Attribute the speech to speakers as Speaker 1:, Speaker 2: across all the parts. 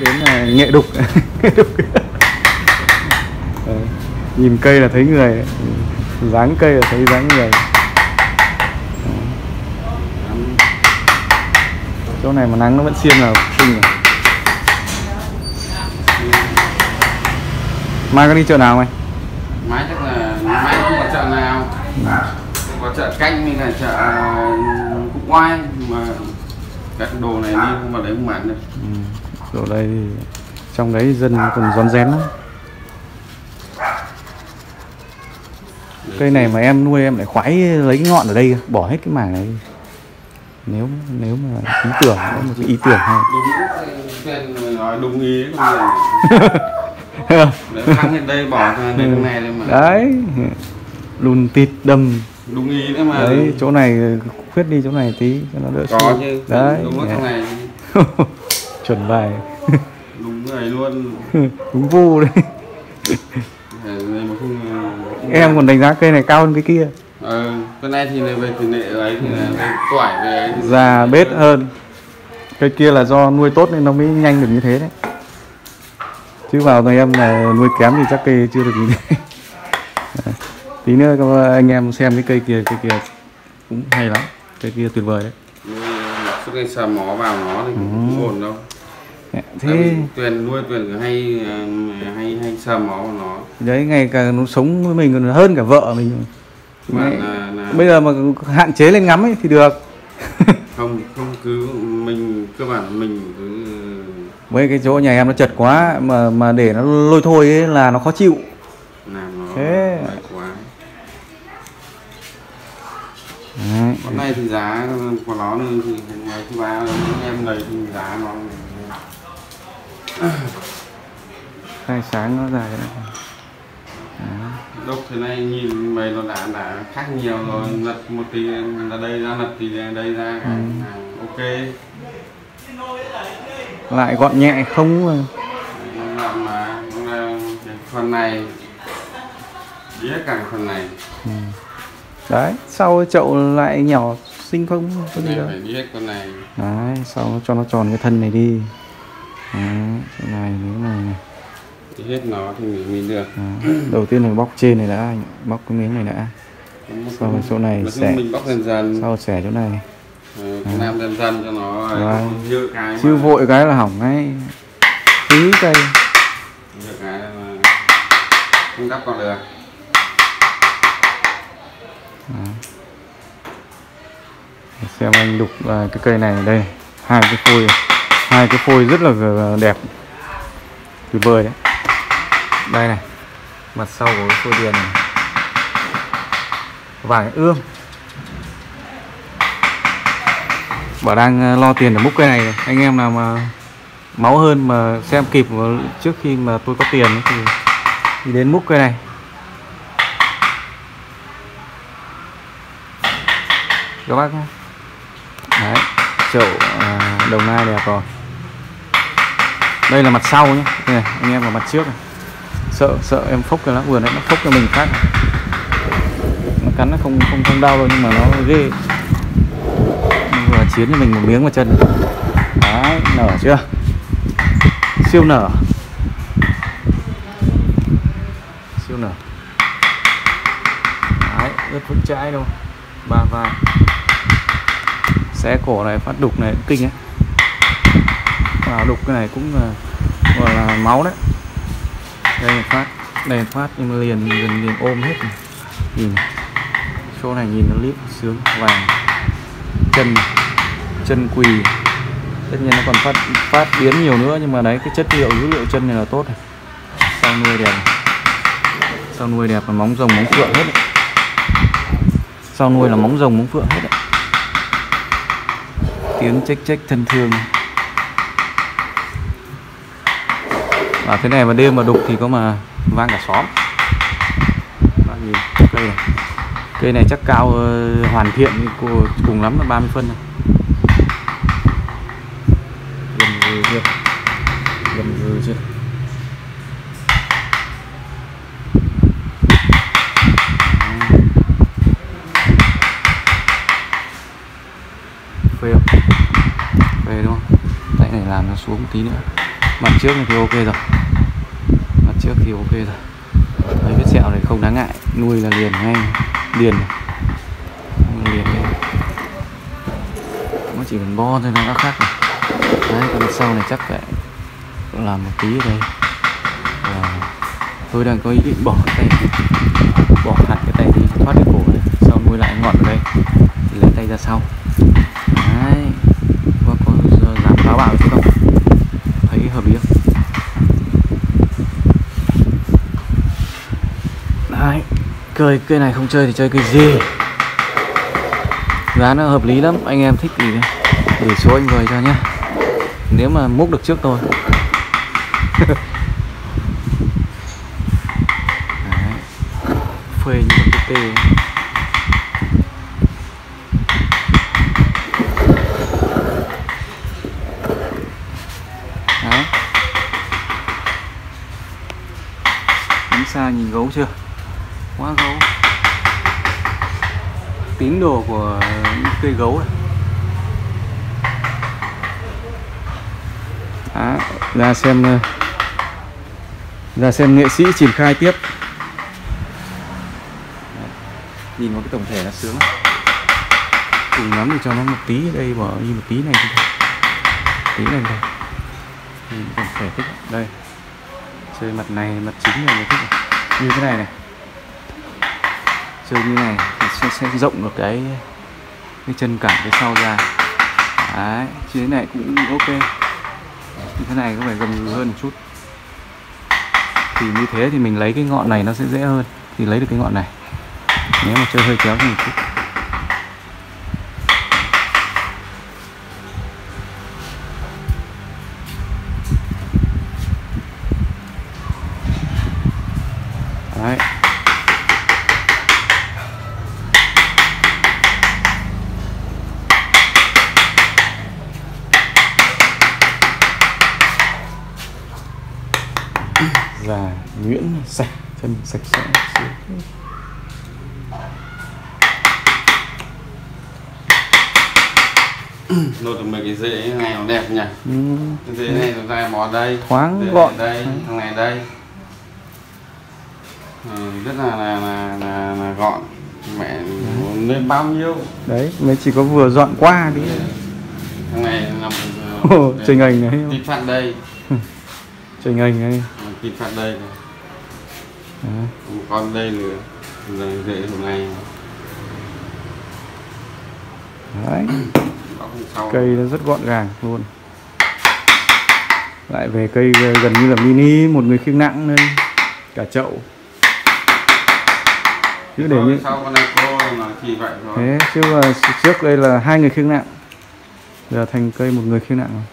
Speaker 1: đến là nghệ đục. Nghệ đục. Đấy, nhìn cây là thấy người đấy. Dáng cây là thấy dáng người. Chỗ này mà nắng nó vẫn xiên là kinh rồi. Mai có đi chợ nào mày?
Speaker 2: Mai chắc là mai không có chợ nào. Có chợ canh mình là chợ Quốc Oai mà các đồ này đi không vào đấy không bán được.
Speaker 1: Chỗ đây thì trong đấy dân còn rón rén lắm. Cây này mà em nuôi em lại khoái lấy cái ngọn ở đây, bỏ hết cái mảng này. Nếu mà ý tưởng, một cái ý tưởng thôi.
Speaker 2: Đúng, nói đúng ý đấy, thắng lên đây bỏ lên cái này đây mà.
Speaker 1: Đấy, lùn tịt đầm.
Speaker 2: Đúng ý đấy mà.
Speaker 1: Đấy, chỗ này khuyết đi chỗ này tí cho nó đỡ.
Speaker 2: Có chứ.
Speaker 1: Đấy.
Speaker 2: Đúng cái này.
Speaker 1: Chuẩn bài.
Speaker 2: Đúng người luôn.
Speaker 1: Đúng vu đấy. Em còn đánh giá cây này cao hơn cái kia.
Speaker 2: Cái này thì về tỷ lệ ấy thì là tỏi về ấy.
Speaker 1: Già bết hơn. Cây kia là do nuôi tốt nên nó mới nhanh được như thế đấy. Chứ vào rồi em là nuôi kém thì chắc cây chưa được như thế. Tí nữa các anh em xem cái cây kia cũng hay lắm. Cây kia tuyệt vời đấy.
Speaker 2: Suốt ngày sờ mó vào nó thì cũng ổn đâu.
Speaker 1: Thế
Speaker 2: Tuyền nuôi Tuyền hay sờ mó vào nó.
Speaker 1: đấy, ngày cả nó sống với mình còn hơn cả vợ mình. Bây giờ mà hạn chế lên ngắm ấy thì được.
Speaker 2: không cứ mình cơ bản mình cứ
Speaker 1: Mấy cái chỗ nhà em nó chật quá mà để nó lôi thôi ấy là nó khó chịu.
Speaker 2: Làm nó
Speaker 1: thế
Speaker 2: quá.
Speaker 1: Đấy.
Speaker 2: Con này thì giá của nó thì ngày thứ ba em lấy thì giá nó
Speaker 1: khai sáng nó ra cái này.
Speaker 2: Đúc thế này nhìn mày nó đã khác nhiều rồi, lật một tí là đây ra, lật tí là đây ra. Ok.
Speaker 1: Lại gọn nhẹ không
Speaker 2: làm mà phần này đi hết cả phần này.
Speaker 1: Đấy, sau chậu lại nhỏ xinh không có gì đâu.
Speaker 2: Phải đi hết con này.
Speaker 1: Đấy, sau cho nó tròn cái thân này đi. Đấy, chỗ này nếu này
Speaker 2: Đi hết nó thì mình được.
Speaker 1: Đầu tiên là bóc trên này đã, bóc cái miếng này đã. Sau rồi chỗ này xẻ.
Speaker 2: Mình bóc dần dần.
Speaker 1: Sau xẻ chỗ này.
Speaker 2: Làm dần dần cho nó dư cái.
Speaker 1: Chứ vội cái là hỏng ngay. Tí cây.
Speaker 2: Dư cái là không đắp còn được.
Speaker 1: Xem anh đục cái cây này đây, hai cái phôi rất là đẹp, tuyệt vời đấy. Đây này, mặt sau của cái phôi điền này, vải ươm. Bảo đang lo tiền để múc cây này, anh em nào mà máu hơn mà xem kịp trước khi mà tôi có tiền thì đi đến múc cây này. Các bác nhé. Đấy, chậu Đồng Nai đẹp rồi. Đây là mặt sau nhé. Đây này, anh em vào mặt trước này. Sợ em phốc cái lá vườn đấy, nó phốc cho mình phát. Nó cắn nó không đau đâu nhưng mà nó ghê. Vừa chiến cho mình một miếng vào chân. Đấy, nở chưa? Siêu nở. Siêu nở. Đấy, rất vững chãi đâu. Ba vai. Xé cổ này, phát đục này kinh ấy. Vào đục cái này cũng gọi là máu đấy. Đây là phát nhưng mà liền ôm hết này. Nhìn chỗ này nhìn nó liếc sướng vàng. Chân quỳ. Tất nhiên nó còn phát biến nhiều nữa nhưng mà đấy cái chất liệu dữ liệu chân này là tốt này. Sau nuôi đẹp này. Sau nuôi đẹp là móng rồng móng phượng hết đấy. Sau nuôi là móng rồng móng phượng hết đấy. Tiếng chếch thân thương. Và thế này mà đêm mà đục thì có mà vang cả xóm. Bác nhìn cây này. Cây này chắc cao hoàn thiện cùng lắm là 30 phân này. Gần vừa chưa? Phê không? Phê đúng không? Tay này làm nó xuống một tí nữa. Mặt trước này thì ok rồi, mặt trước thì ok rồi. Đấy, vết sẹo này không đáng ngại, nuôi là liền ngay, liền liền này. Nó chỉ cần bo thôi nó đã khác rồi. Đấy, còn sau này chắc phải làm một tí ở đây. Tôi đang có ý định bỏ cái tay, bỏ hẳn cái tay đi thoát cái cổ này, sau nuôi lại ngọn ở đây thì lấy tay ra sau. Đấy, có giảm táo bạo chứ không, thấy hợp lý không? Đấy, cây này không chơi thì chơi cây gì, giá nó hợp lý lắm, anh em thích thì gửi số anh về cho nhé, nếu mà múc được trước tôi. Đấy, phê như con tê ấy. Đấy, đứng xa nhìn gấu chưa, quá gấu, tín đồ của những cây gấu này. Đó, ra xem nghệ sĩ triển khai tiếp. Đấy, nhìn vào cái tổng thể là sướng lắm. Cùng lắm thì cho nó một tí ở đây, bỏ đi một tí này thôi, tí này thôi. Nhìn tổng thể thích. Đây, chơi mặt này, mặt chính này thích này. Như thế này này, chơi như này thì sẽ rộng được cái chân cẳng cái sau ra. Đấy, chứ thế này cũng ok. Như thế này có phải gầm hơn một chút. Thì như thế thì mình lấy cái ngọn này nó sẽ dễ hơn, thì lấy được cái ngọn này. Nếu mà chơi hơi kéo thì một chút. Đấy. Và nhuyễn sạch, chân sạch sẽ.
Speaker 2: Nốt được mấy cái rễ này nó đẹp nhỉ. Cái rễ này nó ra bó đây,
Speaker 1: thoáng gọn
Speaker 2: đây, thằng này đây. Rất là gọn. Mẹ lên bao nhiêu?
Speaker 1: Đấy, mới chỉ có vừa dọn qua đi.
Speaker 2: Thằng này là
Speaker 1: trình hình này.
Speaker 2: Tít phát đây.
Speaker 1: Trình hình này.
Speaker 2: Tít phát đây. Một con đây nữa. Rồi rễ hôm nay.
Speaker 1: Đấy. Cây nó rất gọn gàng luôn. Lại về cây gần như là mini, một người khiêng nặng đây, cả chậu. Chứ để như
Speaker 2: sau con này cô nó chỉ vậy thôi.
Speaker 1: Thế chứ mà trước đây là 2 người khiêng nặng, giờ thành cây 1 người khiêng nặng rồi.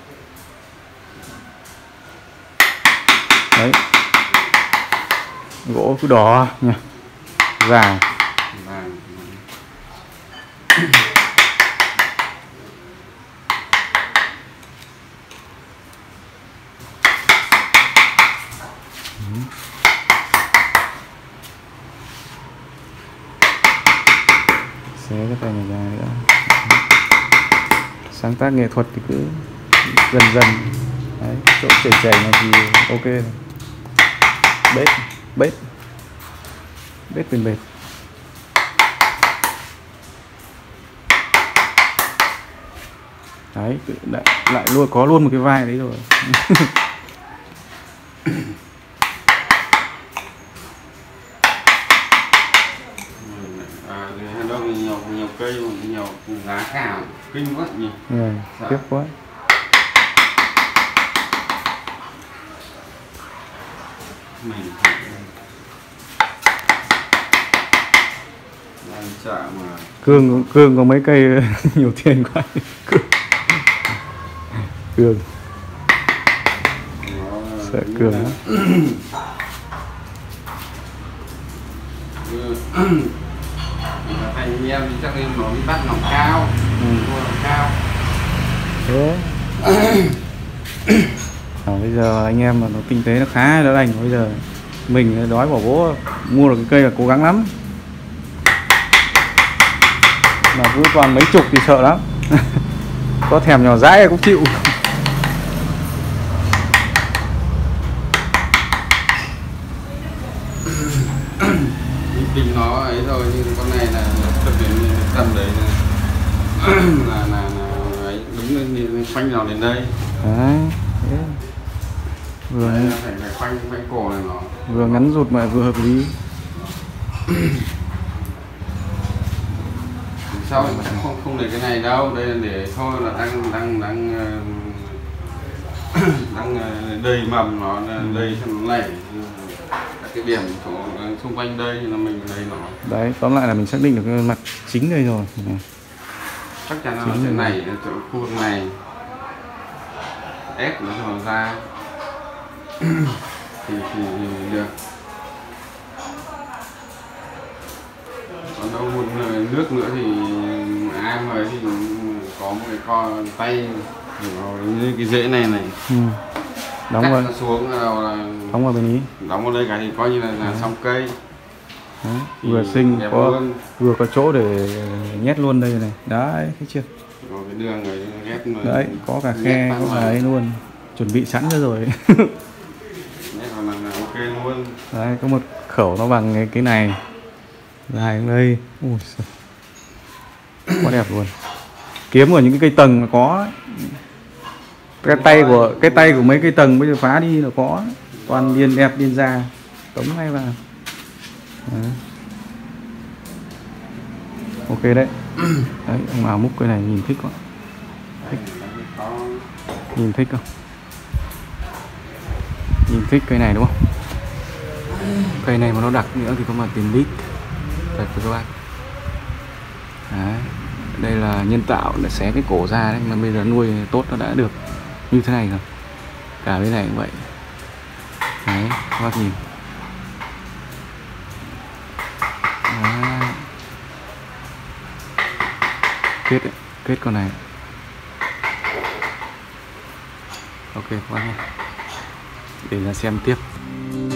Speaker 1: Đấy, gỗ cứ đỏ nhỉ, vàng. Xé cái tay này ra nữa. Sáng tác nghệ thuật thì cứ dần dần. Đấy, chỗ chảy này thì ok rồi. Bết bên bệt. Đấy, lại luôn có luôn một cái vai đấy rồi.
Speaker 2: Nhiều cây, nhiều giá cả kinh quá nhỉ.
Speaker 1: Tiếp quá.
Speaker 2: Mình chợ mà
Speaker 1: Cương có mấy cây nhiều tiền quá. Cương sợ Cương lắm.
Speaker 2: Anh em thì chắc em nó đi bắt lòng cao. Mua lòng cao.
Speaker 1: Thế bây giờ anh em mà nó kinh tế nó khá đỡ đành, bây giờ mình đói bỏ bố mua được cái cây là cố gắng lắm, mà cứ toàn mấy chục thì sợ lắm. Có thèm nhỏ dãi cũng chịu.
Speaker 2: tầm đấy là ấy, đứng lên khoanh nó đến đây.
Speaker 1: Đấy. Thế. Vừa
Speaker 2: Đấy, phải khoanh cổ này nó
Speaker 1: vừa ngắn rụt mà vừa hợp lý.
Speaker 2: Sau không để cái này đâu, đây là để thôi là đang đầy mầm nó đầy cho nó nảy các cái điểm xung quanh đây là mình đầy nó.
Speaker 1: Đấy, tóm lại là mình xác định được cái mặt chính đây rồi.
Speaker 2: Chắc chắn là nó sẽ nảy ở chỗ khu vực này, ép nó cho nó ra thì được. Còn đâu một nước nữa thì ai mới thì có một cái con tay như cái rễ này
Speaker 1: Đóng
Speaker 2: cắt
Speaker 1: vào,
Speaker 2: nó xuống là
Speaker 1: đóng vào bên ý.
Speaker 2: đóng vào đây cái thì coi như là xong cây.
Speaker 1: Đấy, vừa xinh vừa có chỗ để nhét luôn đây này. Đấy, thấy chưa?
Speaker 2: Có cái đường ấy ghép mà.
Speaker 1: Đấy, có cả khe, có cả ấy luôn. Chuẩn bị sẵn cho rồi.
Speaker 2: Nhét vào là ok luôn.
Speaker 1: Đấy, có một khẩu nó bằng cái này. Dài đây. Ui giời. Quá đẹp luôn. Kiếm ở những cái cây tầng là có. Cái tay của mấy cây tầng bây giờ phá đi là có. Toàn điên đẹp điên ra. Tống ngay vào. Đấy. Ok đấy. Đấy, ông nào múc cái này nhìn thích quá. Thích. Nhìn thích không? Nhìn thích cây này đúng không? Cây này mà nó đặc nữa thì có mà tiền lít. Thật với các bạn. Đấy. Đây là nhân tạo để xé cái cổ ra đấy, mà bây giờ nuôi tốt nó đã được như thế này rồi. Cả bên này cũng vậy. Đấy, các bác nhìn. Đấy. Kết con này. Ok các bác nhé. Để ra xem tiếp.